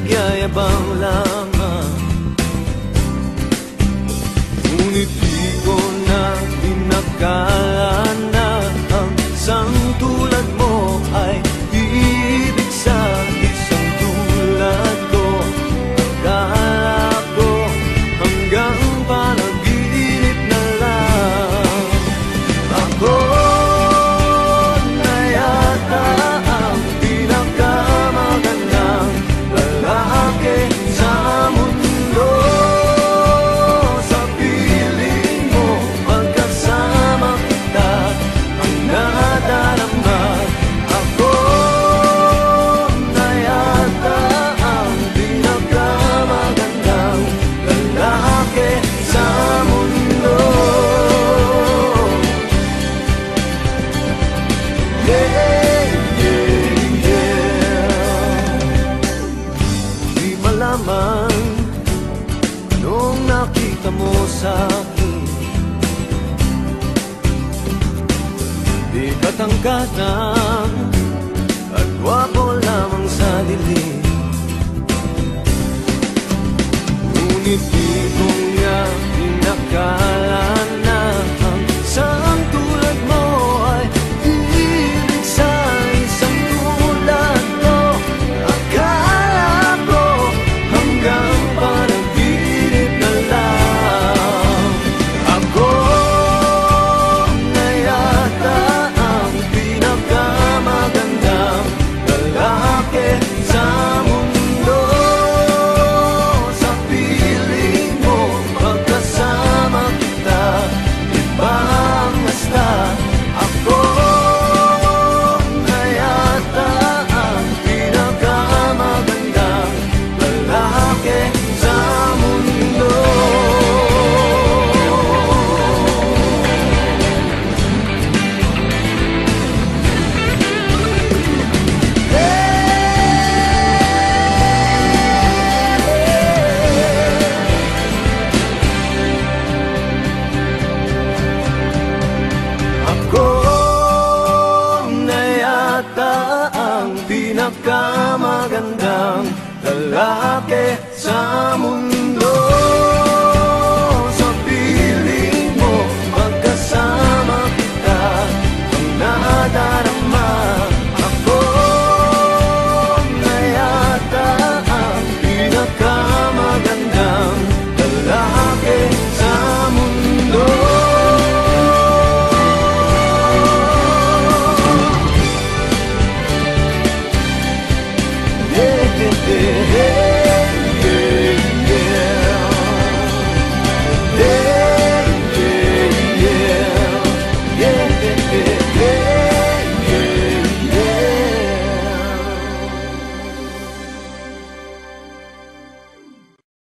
nagyayabang lamang. Ngunit di ko na inakala na ang isang tulad mo ay ibig sa isang tulad ko. Akala ko hanggang panaginip na lang. Ako na yata ang pinakamagandang lalaki sa mundo. Sa piling mo pagkasama kita ang nadarama. Ako na yata ang pinakamagandang lalaki sa mundo. Yeah, yeah, yeah. Di malaman anong nakita mo sa akin. Di katangkatan at gwapo lamang sa dilim. Ngunit di ko nga inakala na ang isang tulad mo ay ibig sa isang tulad ko. Akala ko hanggang panaginip na lang. Ako na yata ang pinakamagandang lalaki sa mundo. Sa piling mo pagkasama kita, iba ang basta. Ako na yata ang pinakamagandang lalaki sa mundo. Ako na yata ang pinakamagandang lalaki sa